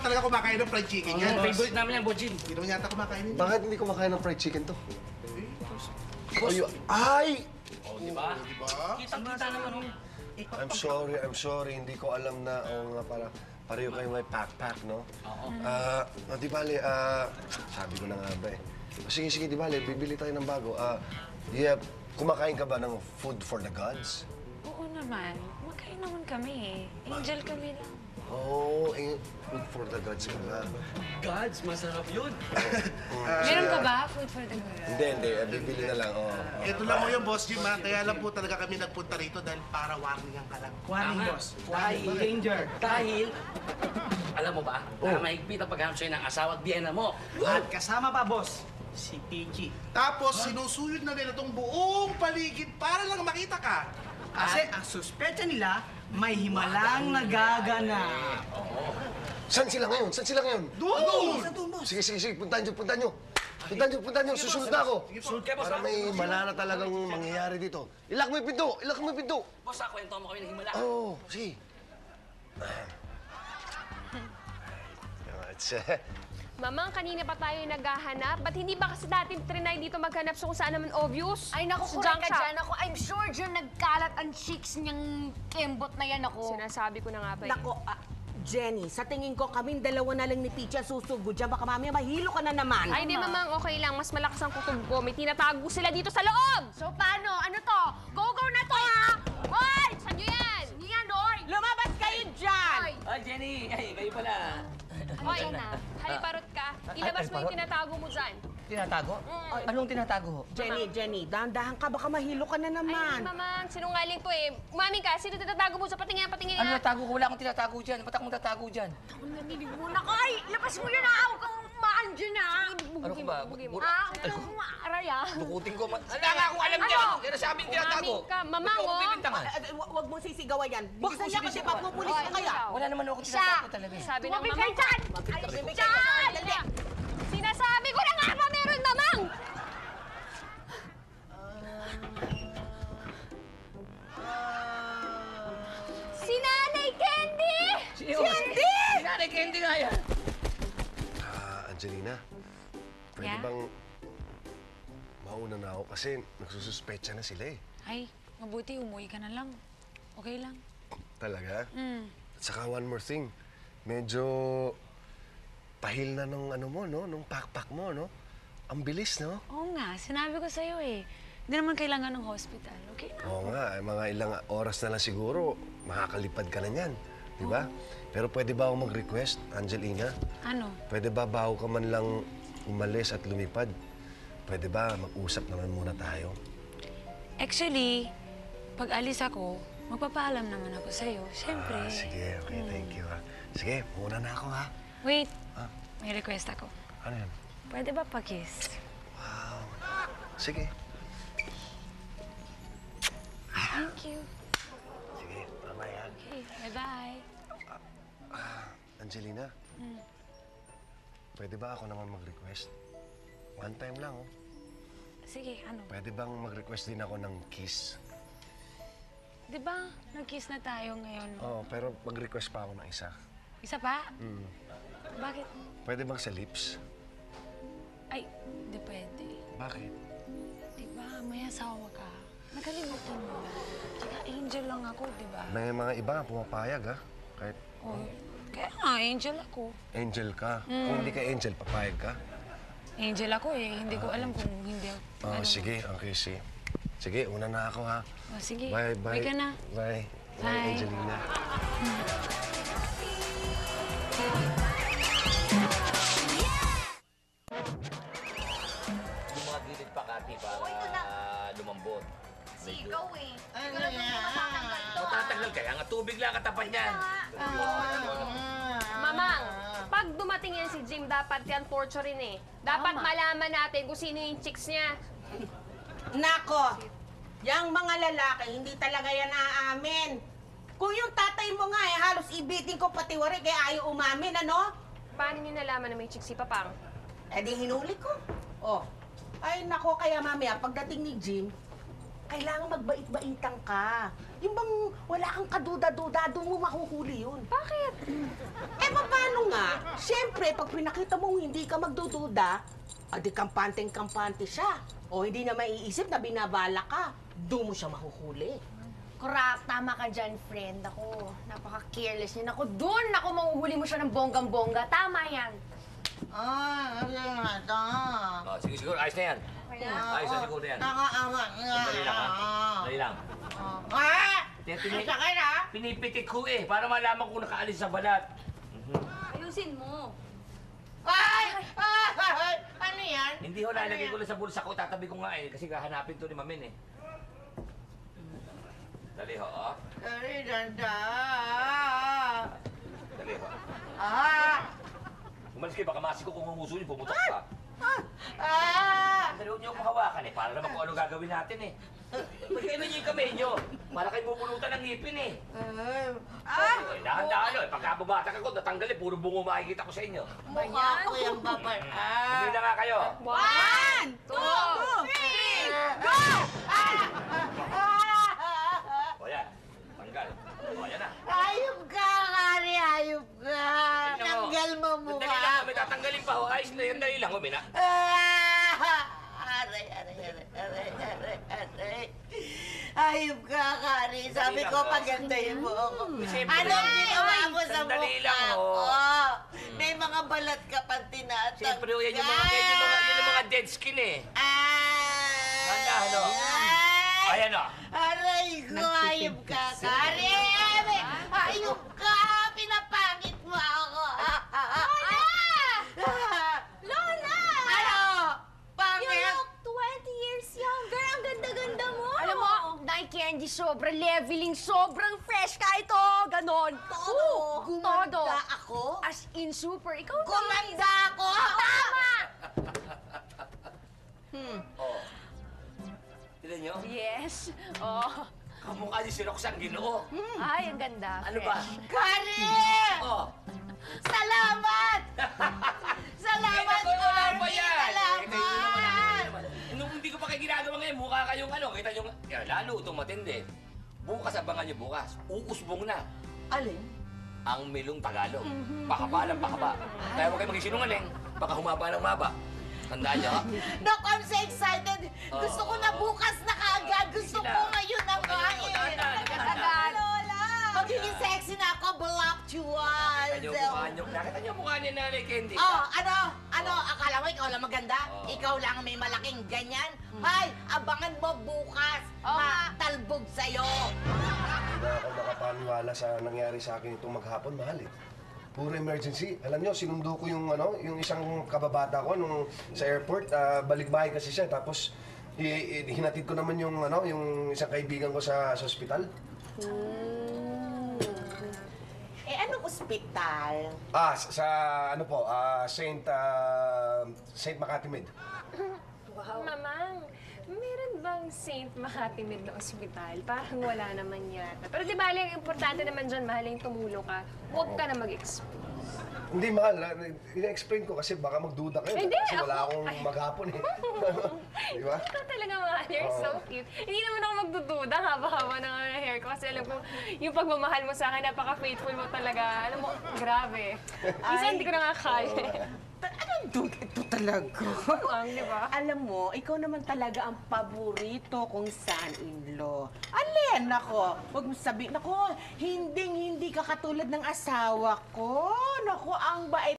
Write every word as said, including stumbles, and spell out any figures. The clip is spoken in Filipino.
talaga kumakain ng fried chicken yan. Ang favorite namin yan, Boss Jim. Hindi naman yata kumakain yun. Bakit hindi kumakain ng fried chicken to? Ay! Ay! Oh, di ba? Kitang-kita naman, oh. I'm sorry, I'm sorry. Hindi ko alam na, oo nga, para pareho kayo may pack-pack, no? Oo. Ah, uh, di bale, ah, sabi ko na nga ba eh. Sige, sige, di bale, bibili tayo ng bago. Ah, yeah, kumakain ka ba ng food for the gods? Oo naman. Makain naman kami eh. Angel kami lang. Oo, oh, eh, food for the gods ka ba? Gods, masarap yun. Meron ka ba? Food for the girl? Hindi, hindi. eh, Bibili na lang, oo. Ito lang mo yung Boss Jim, ha? Kaya lang po talaga kami nagpunta rito dahil para warningan ka lang. Warning, boss. Dahil, danger. Dahil, alam mo ba, oh. na mahigpit ang paghanap sa'yo ng asawa at biyena mo. At kasama pa, boss, si Peachy. Tapos sinusuyod na nila itong buong paligid para lang makita ka. Kasi ang suspecha nila, may himalang nagaganap. Saan sila ngayon? Saan sila ngayon? Doon! Sa doon, boss. Sige, sige, sige. Puntahan nyo, puntahan nyo. Puntahan nyo, puntahan nyo. Susunod na ako. Sunod ka, boss, Para ha? may malala talagang mangyayari dito. Ilak mo yung pinto! Ilak mo yung pinto! Boss, ha, kwento mo kami ng himala. Oo, oh, sige. Mamang, kanina pa tayo naghahanap. Ba't hindi ba kasi dati trinay dito maghanap sa kung saan naman obvious? Ay, naku, Sa correct junk ka shop. dyan. Ako, I'm sure dyan nagkalat ang chicks niyang kembot na yan ako. Sinasabi ko na nga ba eh. Nako, ah, Jenny, sa tingin ko kaming dalawa na lang ni Peachy ang susugod dyan. Baka mamaya mahilo ka na naman. Ay, di mamang, okay lang. Mas malakas ang kutob ko. May tinatago sila dito sa loob! So, paano? Ano to? Go-go na to, ha? Hoy! Saan nyo yan? Saan yan, hoy? Lumabas kayo dyan! Hoy! Ay, Jenny, ay, kayo pala. Hoy, haliparot ka. Ilabas mo yung tinatago mo dyan. Tinatago? Mm. Anong tinatago? Jenny, Jenny, dahan-dahan ka. Baka mahilo ka na Ay, naman. mamang, sinungaling to eh. Umaming ka, sino tinatago mo sa patingin? Patingin Ano nga. natago ko? Wala akong tinatago dyan. Ba't akong tatago dyan? Ako nanilig mo na ko. Ay, labas mo yun, ha? Huwag kang maan dyan, ha? Ano ko ba? Bugin mo. Bu- Ha? Huwag kang maaray, ha? Dukutin ko. ma- Wala nga akong alam dyan. Kaya sabi yung tinatago. Umaming ka, mamang, Ba't ko ako oh. bibintangan? Ah, ah, Hu- Huwag mo sisigawan yan. Buksan ko niya kasi sinisigawan. papupulis Hoy, ka kaya. ikaw. Wala naman ako Siya! tinatago talaga. eh. Sabi ng Tumapit mamang. kayo dyan! Ay, Dyan! dali. Sinasabi ko na nga ba meron, mamang! Si Nanay Candy! Si Candy! Si Nanay Candy nga yan. Ah, Angelina, pwede Yeah? bang mauna na ako? Kasi nagsususpecha na sila eh. Ay, mabuti umuwi ka na lang. Okay lang. Talaga? Mm. At saka one more thing, medyo pahil na nung ano mo, no? Nung pakpak mo, no? Ang bilis, no? Oo nga, sinabi ko sa'yo eh. Hindi naman kailangan ng hospital, okay? Oo nga, eh, mga ilang oras na lang siguro, makakalipad ka na niyan. Di ba? Pero pwede ba akong mag-request, Angelina? Ano? Pwede ba bago ka man lang umalis at lumipad? Pwede ba mag-usap naman muna tayo? Actually, pag alis ako, magpapaalam naman ako sa'yo. Siyempre. Ah, sige, okay, thank you, ha. Sige, muna na ako, ha? Wait, Ah, may request ako. ano yan? Pwede ba pa-kiss? Wow. Sige. Thank you. Sige, mamaya. Okay, bye-bye. Angelina, pwede ba ako naman mag-request? One time lang, oh. Sige, ano? Pwede bang mag-request din ako ng kiss? Di ba, nag-kiss na tayo ngayon? Oo, pero mag-request pa ako ng isa. Isa pa? Mm. Bakit? Pwede bang sa lips? Ay, hindi pwede. Bakit? Di ba, may asawa ka. Nakalimutan mo na. Tsaka angel lang ako, di ba? May mga iba nga pumapayag, ha? Kahit Oh, kaya nga, angel ako. angel ka. Kung hindi ka angel, papayag ka? Angel ako eh. Hindi ko alam kung hindi. Oo, ano. sige. Okay, sige. Sige, una na ako, ha? Oh, sige. Bye, bye. Uwi ka na. Bye. Bye, Bye. Angelina. Yung mga gilid pa, Kati, para lumambot. Sigaw, eh. Ikaw lang yung matatanggal to, ha? Matataglan kaya nga tubig lang katapat niyan. Mamang, pag dumating yan si Jim, dapat yan torture rin eh. Dapat malaman natin kung sino yung chicks niya. Nako, yang mga lalaki, hindi talaga yan naaamin. Kung yung tatay mo nga eh, halos ibitin ko pati wari, kaya ayaw umamin, ano? Paano niyo nalaman na may chicks si Papang? Eh di hinuli ko. Oh. Ay nako, kaya mamaya pagdating ni Jim, kailangan magbait-baitan ka. Yung bang wala kang kaduda-duda, doon mo mahuhuli yun. Bakit? Eh paano nga? Siyempre, pag pinakita mong hindi ka magdududa, adi kampanteng-kampante siya. O hindi na maiisip na binabala ka. Doon mo siya mahuhuli. Correct, tama ka dyan, friend. Ako, napaka-careless niya. Ako, doon ako mahuhuli mo siya ng bonggang-bongga. Tama yan. Ah, ano nga ito? Oh, sige, siguro. Ayos na yan. Ayos na siguro yan. Nakaangat nga. Dali lang, ha? Dali lang. Ah! Pini- pini- Ang sakit, ha? Pinipitik ko eh, para malaman kung nakaalis sa balat. Ayusin mo. Ay! Ay! Ano yan? Hindi ho, lalagay ko lang sa bulsa ko, tatabi ko nga eh, kasi hahanapin to ni Mamin eh. Dali ho, oh. Ay, danda. Dali ho. Ah! Umalis kayo, baka masiko kung umuso niyo, pumutok pa. Ah! Dali huwag niyo akong hawakan eh, para naman kung ano gagawin natin eh. Pagkailan niyo yung kamay niyo, para kayo bubulutan ng ngipin eh. Ah! Eh, dahan-dahan o, eh, pagkabubatak ako, natanggal eh, puro bungo makikita ko sa inyo. Mukha ko yung babay. Ah! Bumili na nga kayo. One, two, three, go! Ah! O yan, tanggal. O yan na. Ayop ka, Kari! Ayop ka! Ayun na, ho. Tanggal mo Dali mukha lang, may tatanggalin pa ho. Ayos na yun, dali lang ho, Mina. Ah! Aray, aray, aray, aray, aray, aray. Ayop ka, Kari. Sabi lang, ko, oh. pagandahin mo ako. Siyempre. Anong ginawa mo sa Sandali mukha lang, ko? oh. May mga balat ka pang tinatanggal. Siyempre, yan yung mga, yan yung mga, yan yung mga dead skin eh. Ah! Handa, ano? Ay! Ayan o. Aray ko, ayop ka, Kari! Ayop ka! Pinapangit mo ako! Lola! Lola! Ano? Pangit? twenty years younger. Ang ganda-ganda mo. Alam mo, Nike Candy, sobrang leveling, sobrang fresh ka ito. Ganon. Todo? Oo, Gumanda todo. ako? As in super. Ikaw na. Gumanda ako! Tama! Oh. Tignan nyo, Yes. Oh. kamukha niyo si Roxanne Ginoo. Ay, ang ganda. Ano ba? fresh. Kari! Oh. Salamat! Salamat, Kita ko, wala pa Kari! yan. Kita nyo naman, Salamat! naman. Nung hindi ko pa kayo ginagawa ngayon, mukha kayong ano, kita nyo, yan, lalo itong matindi. Bukas, abangan nyo bukas. Uusbong na. Alin? Ang Milong Tagalog. Pakaba lang pakaba. Kaya huwag kayo magsinungaling. Baka humaba ng maba. Tandaan niyo, ha? Doc, I'm so excited! Gusto ko na bukas na kaagad! Gusto Sige ko na. ngayon na Okay, kain! dahan-dahan, dahan-dahan. Agad, Lola! Magiging sexy na ako, voluptuous! Nakita niyo mukha niyo. Nakita niyo mukha ni Nanay Candy. Oh, ano? Ano? Akala mo ikaw lang maganda? Oh. Ikaw lang may malaking ganyan? Hay, abangan mo bukas! Matalbog sa'yo! Hindi na ako makapaniwala sa nangyari sa akin itong maghapon, mahal eh. Puro emergency. Alam niyo, sinundo ko yung ano, yung isang kababata ko nung sa airport, ah, balikbayan kasi siya. Tapos i- i- hinatid ko naman yung ano, yung isang kaibigan ko sa sa ospital. Eh, anong ospital? Ah, sa, sa ano po, ah, Saint ah, Saint Makati Med. Mamang, meron bang Saint Makatimid na ospital? Parang wala naman yata. Pero di ba, ang importante naman dyan, mahaling tumulong ka. Huwag ka na mag-expose. Hindi mahal, ah, ina-explain ko kasi baka magduda kayo. Hindi, kasi wala ako- akong ay. maghapon eh. Di ba? Ikaw talaga, mahal. You're so cute. Hindi naman ako magdududa haba-haba ng ano, hair ko. Kasi alam ko, yung pagmamahal mo sa akin, napaka-faithful mo talaga. Alam mo, grabe. Minsan hindi ko na nga kaya. Anong dude ito talaga? Ang, di ba? Alam mo, ikaw naman talaga ang paborito kong son-in-law. Alin, nako, huwag mo sabihin, nako, hinding-hindi ka katulad ng asawa ko. Nako, ang bait